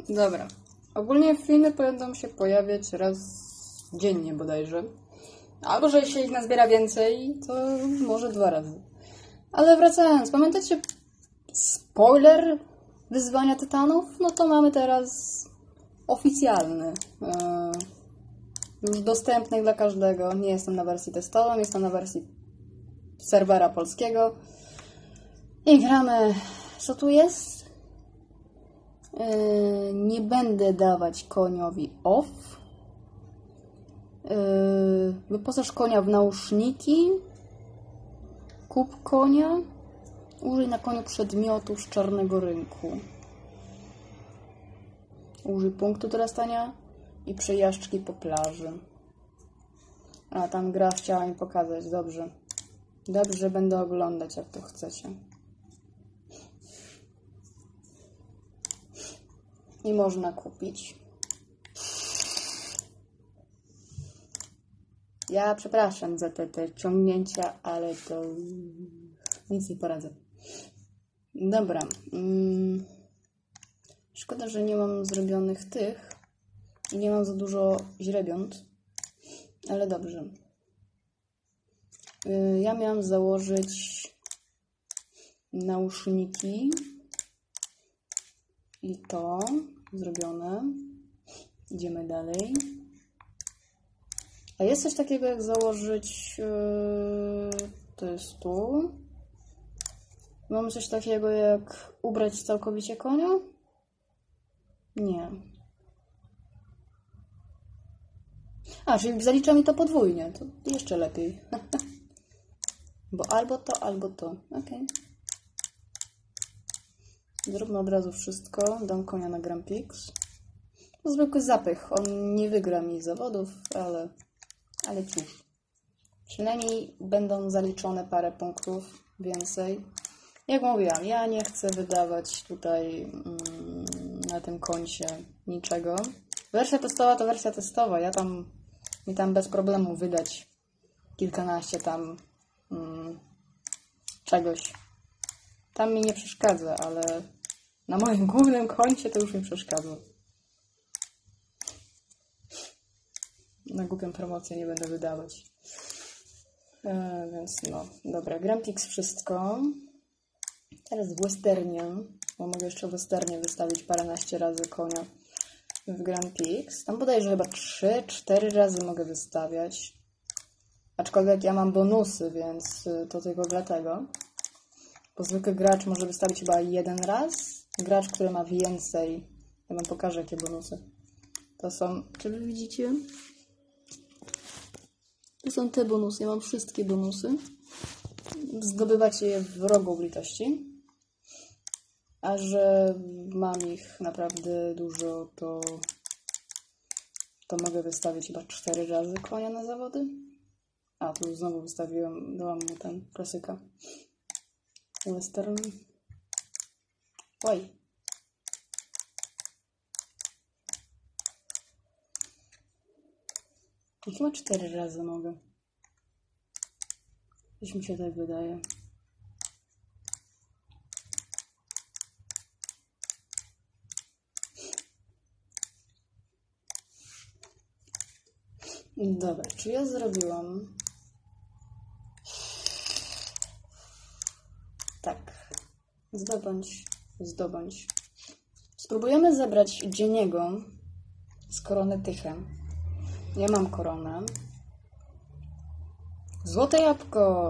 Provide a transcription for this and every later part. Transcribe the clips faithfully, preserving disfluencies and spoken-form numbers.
Dobra. Ogólnie filmy będą się pojawiać raz dziennie bodajże. Albo że jeśli ich nazbiera więcej, to może dwa razy. Ale wracając, pamiętacie spoiler wyzwania tytanów? No to mamy teraz oficjalny. Już dostępny dla każdego. Nie jestem na wersji testowej, jestem na wersji serwera polskiego. I gramy... Co tu jest? Yy, nie będę dawać koniowi off. Yy, wyposaż konia w nauszniki. Kup konia. Użyj na koniu przedmiotów z czarnego rynku. Użyj punktu dorastania i przejażdżki po plaży. A tam gra chciała mi pokazać. Dobrze. Dobrze, będę oglądać, jak to chcecie. I można kupić. Ja przepraszam za te, te ciągnięcia, ale to nic nie poradzę. Dobra. Hmm. Szkoda, że nie mam zrobionych tych i nie mam za dużo źrebiąt, ale dobrze. Yy, ja miałam założyć nauszniki i to zrobione. Idziemy dalej. A jest coś takiego jak założyć yy, to jest tu. Mamy coś takiego jak ubrać całkowicie konia? Nie. A, czyli zalicza mi to podwójnie. To jeszcze lepiej. Bo albo to, albo to. Ok. Zróbmy od razu wszystko. Dam konia na Grand Prix. To zwykły zapych. On nie wygra mi zawodów, ale, ale cóż. Przynajmniej będą zaliczone parę punktów więcej. Jak mówiłam, ja nie chcę wydawać tutaj mm, na tym koncie niczego. Wersja testowa to wersja testowa. Ja tam mi tam bez problemu wydać kilkanaście tam mm, czegoś. Tam mi nie przeszkadza, ale na moim głównym koncie to już mi przeszkadza. Na głupią promocję nie będę wydawać. E, więc no, dobra. Grand Prix wszystko. Teraz w westernie, bo mogę jeszcze w westernie wystawić paręnaście razy konia w Grand Prix. Tam bodajże chyba trzy cztery razy mogę wystawiać. Aczkolwiek ja mam bonusy, więc to tylko dlatego. Bo zwykły gracz może wystawić chyba jeden raz. Gracz, który ma więcej. Ja wam pokażę, jakie bonusy. To są... Czy wy widzicie? To są te bonusy. Ja mam wszystkie bonusy. Zdobywacie je w rogu litości. A że mam ich naprawdę dużo, to, to mogę wystawić chyba cztery razy konia na zawody. A, tu znowu wystawiłem, dałam mu ten klasyka. Western. Oj. I chyba cztery razy mogę. Coś mi się tak wydaje. Dobra, czy ja zrobiłam... Tak. Zdobądź, zdobądź. Spróbujemy zebrać dzieniego z korony tychem. Ja mam koronę. Złote jabłko!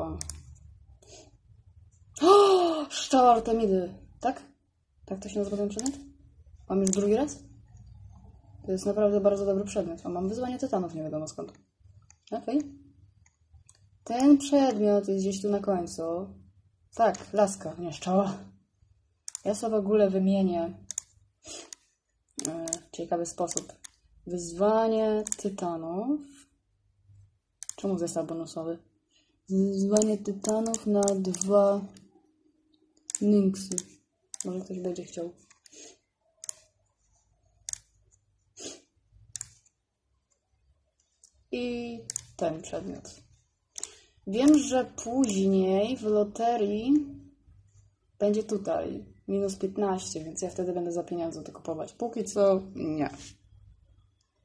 O! Szczał Artemidy! Tak? Tak to się nazywa ten przedmiot? Mam już drugi raz? To jest naprawdę bardzo dobry przedmiot. A mam wyzwanie tytanów, nie wiadomo skąd. Okej. Okay. Ten przedmiot jest gdzieś tu na końcu. Tak, laska, nie szczała. Ja sobie w ogóle wymienię e, w ciekawy sposób. Wyzwanie tytanów. Czemu zestaw bonusowy? Wyzwanie tytanów na dwa nynksy. Może ktoś będzie chciał. I ten przedmiot. Wiem, że później w loterii będzie tutaj minus piętnaście, więc ja wtedy będę za pieniądze to kupować. Póki co nie.